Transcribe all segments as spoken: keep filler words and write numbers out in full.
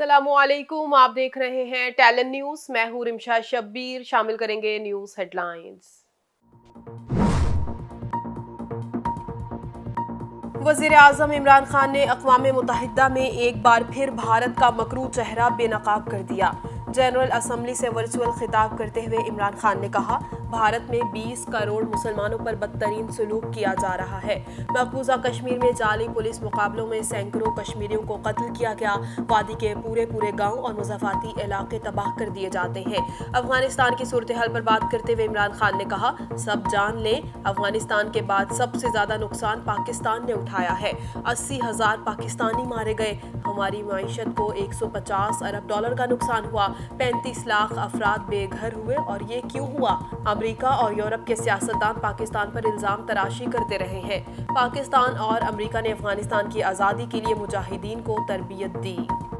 अस्सलामुअलैकुम, आप देख रहे हैं टैलेंट न्यूज। मैं हूं रिमशा शब्बीर। शामिल करेंगे न्यूज हेडलाइंस। वज़ीर आज़म इमरान खान ने अक़वाम मुत्तहिदा में एक बार फिर भारत का मकरू चेहरा बेनकाब कर दिया। जनरल असम्बली से वर्चुअल खिताब करते हुए इमरान खान ने कहा, भारत में बीस करोड़ मुसलमानों पर बदतरीन सलूक किया जा रहा है। मकबूजा कश्मीर में जाली पुलिस मुकाबलों में सैकड़ों कश्मीरियों को कत्ल किया गया। वादी के पूरे पूरे गांव और मुज़ाफ़ाती इलाके तबाह कर दिए जाते हैं। अफगानिस्तान की सूरत हाल पर बात करते हुए इमरान खान ने कहा, सब जान लें, अफगानिस्तान के बाद सबसे ज्यादा नुकसान पाकिस्तान ने उठाया है। अस्सी हजार पाकिस्तानी मारे गए। हमारी माईशत को एक सौ पचास अरब डॉलर का नुकसान हुआ। पैंतीस लाख अफराद बेघर हुए। और ये क्यों हुआ? अमेरिका और यूरोप के सियासतदान पाकिस्तान पर इल्जाम तराशी करते रहे हैं। पाकिस्तान और अमेरिका ने अफगानिस्तान की आज़ादी के लिए मुजाहिदीन को तरबियत दी।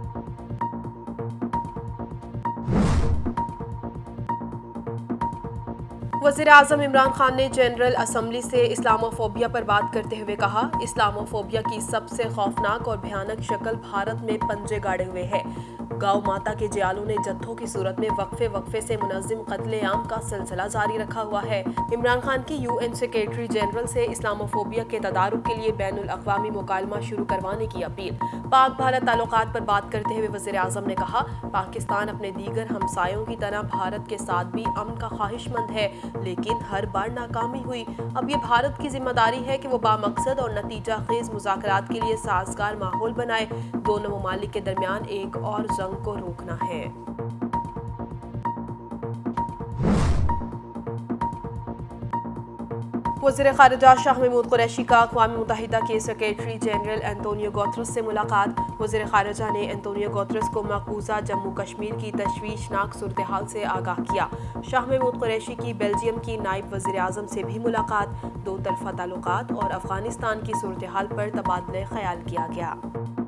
वज़ीर आज़म इमरान खान ने जनरल असम्बली से इस्लामोफोबिया पर बात करते हुए कहा, इस्लामोफोबिया की सबसे खौफनाक और भयानक शक्ल भारत में पंजे गाड़े हुए है। गौ माता के जियालों ने जत्थों की सूरत में वक्फे वक्फे से मुनज़्ज़म कत्ले-आम का सिलसिला जारी रखा हुआ है। इमरान खान की यूएन सेक्रेटरी जनरल से इस्लामोफोबिया के तदारुक के लिए बैनुल अक़वामी मुकालमा शुरू करवाने की अपील। पाक भारत ताल्लुकात पर बात करते हुए वज़ीर आज़म ने कहा, पाकिस्तान अपने दीगर हमसायों की तरह भारत के साथ भी अमन का ख्वाहिशमंद है, लेकिन हर बार नाकामी हुई। अब ये भारत की जिम्मेदारी है कि वो बामकसद और नतीजा खेज मुज़ाकरात के लिए साजगार माहौल बनाए। दोनों ममालिक के दरमियान एक और जंग को रोकना है। वज़ीर ख़ारिजा शाह महमूद कुरैशी का अक़वाम मुत्तहिदा के सेक्रेटरी जनरल एंटोनियो गुतेरेस से मुलाकात। वज़ीर ख़ारिजा ने एंटोनियो गुतेरेस को मकबूजा जम्मू कश्मीर की तशवीशनाक सूरत हाल से आगाह किया। शाह महमूद कुरैशी की बेल्जियम की नायब वज़ीर आज़म से भी मुलाकात। दो तरफ़ा ताल्लुकात और अफ़गानिस्तान की सूरत हाल पर तबादले ख्याल किया गया।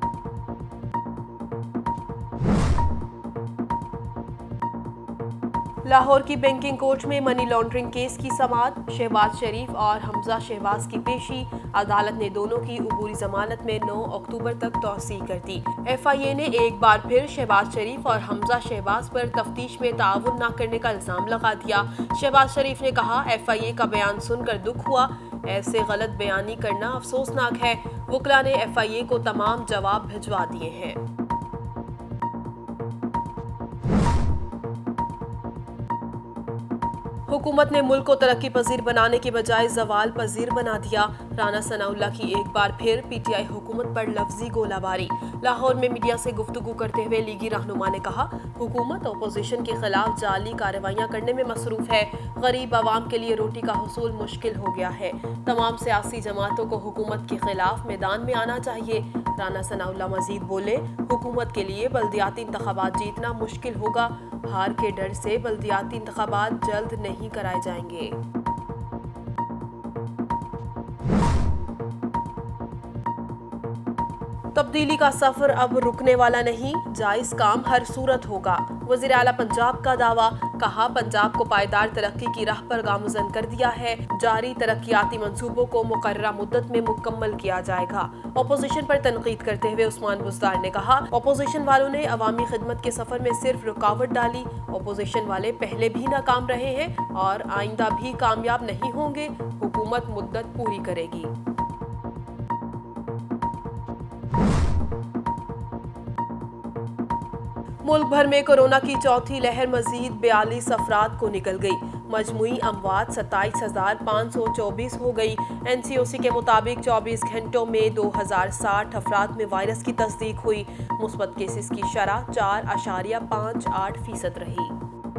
लाहौर की बैंकिंग कोर्ट में मनी लॉन्ड्रिंग केस की समाअत। शहबाज शरीफ और हमजा शहबाज की पेशी। अदालत ने दोनों की अबूरी जमानत में नौ अक्टूबर तक तौसीह कर दी। एफ आई ए ने एक बार फिर शहबाज शरीफ और हमजा शहबाज पर तफ्तीश में ताउन न करने का इल्जाम लगा दिया। शहबाज शरीफ ने कहा, एफ आई ए का बयान सुनकर दुख हुआ। ऐसे गलत बयानी करना अफसोसनाक है। वकला ने एफ आई ए को तमाम जवाब भिजवा दिए हैं। हुकूमत ने मुल्क को तरक्की पजीर बनाने के बजाय जवाल पजीर बना दिया। राना सनाउल्लाह की एक बार फिर पीटीआई हुकूमत पर लफ्जी गोलाबारी। लाहौर में मीडिया से गुफ्तगू करते हुए लीगी रहनुमा ने कहा, हुकूमत अपोजिशन के खिलाफ जाली कार्रवाइयाँ करने में मसरूफ है। गरीब आवाम के लिए रोटी का हुसूल मुश्किल हो गया है। तमाम सियासी जमातों को हुकूमत के खिलाफ मैदान में आना चाहिए। राना सनाउल्लाह मजीद बोले, हुकूमत के लिए बल्दियाती इंतखाबात जीतना मुश्किल होगा। हार के डर से बल्दियाती इंतखाबात जल्द नहीं कराए जाएंगे। तब्दीली का सफर अब रुकने वाला नहीं, जायज काम हर सूरत होगा। वज़ीर आला पंजाब का दावा। कहा, पंजाब को पायदार तरक्की की राह पर गामज़न कर दिया है। जारी तरक्याती मंसूबों को मुकर्ररा मुद्दत में मुकम्मल किया जाएगा। अपोजिशन पर तनकीद करते हुए उस्मान बुज़दार ने कहा, अपोजिशन वालों ने अवामी खिदमत के सफर में सिर्फ रुकावट डाली। अपोजिशन वाले पहले भी नाकाम रहे हैं और आइंदा भी कामयाब नहीं होंगे। हुकूमत मुद्दत पूरी करेगी। मुल्क भर में कोरोना की चौथी लहर मजीद बयालीस अफराद को निकल गई। मजमुई अमवात सत्ताईस हजार पाँच सौ चौबीस हो गई। एन सी ओ सी के मुताबिक चौबीस घंटों में दो हजार साठ अफराद में वायरस की तस्दीक हुई। मुस्बत केसेस की शरह चार अशारिया पाँच आठ फीसद रही।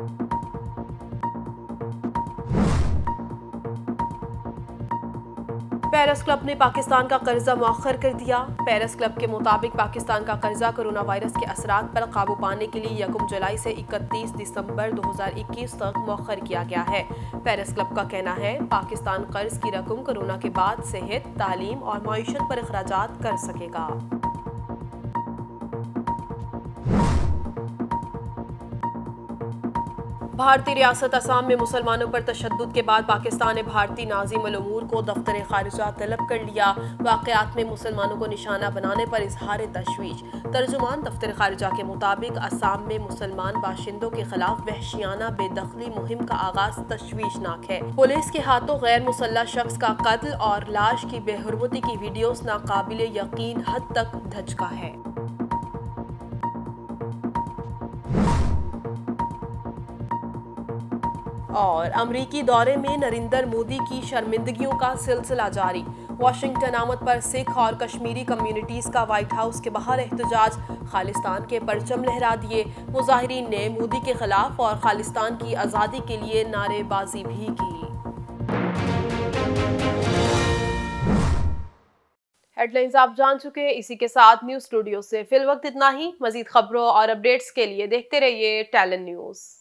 पेरिस क्लब ने पाकिस्तान का कर्जा मौखर कर दिया। पेरिस क्लब के मुताबिक पाकिस्तान का कर्जा कोरोना वायरस के असरात पर काबू पाने के लिए यकम जुलाई से इकतीस दिसंबर दो हजार इक्कीस तक मौखर किया गया है। पेरिस क्लब का कहना है, पाकिस्तान कर्ज की रकम कोरोना के बाद सेहत, तालीम और मईशत पर अखराजात कर सकेगा। भारतीय रियासत असम में मुसलमानों पर तशद्दुद के बाद पाकिस्तान ने भारतीय नाज़िम अल उमूर को दफ्तर खारिजा तलब कर लिया। वाक़यात में मुसलमानों को निशाना बनाने पर इजहार तशवीश। तर्जुमान दफ्तर खारिजा के मुताबिक असम में मुसलमान बाशिंदों के खिलाफ वहशियाना बेदखली मुहिम का आगाज तशवीशनाक है। पुलिस के हाथों गैर मुसल्लह शख्स का कत्ल और लाश की बेहुरमती की वीडियोस नाकाबिले यकीन हद तक धचका है। और अमरीकी दौरे में नरेंद्र मोदी की शर्मिंदगियों का सिलसिला जारी। वाशिंगटन आमद पर सिख और कश्मीरी कम्युनिटीज का व्हाइट हाउस के बाहर एहतजाज। खालिस्तान के परचम लहरा दिए। मुजाहिरीन ने मोदी के खिलाफ और खालिस्तान की आज़ादी के लिए नारेबाजी भी की। हेडलाइंस आप जान चुके हैं। इसी के साथ न्यूज स्टूडियो से फिल वक्त इतना ही। मजीद खबरों और अपडेट्स के लिए देखते रहिए टैलेंट न्यूज।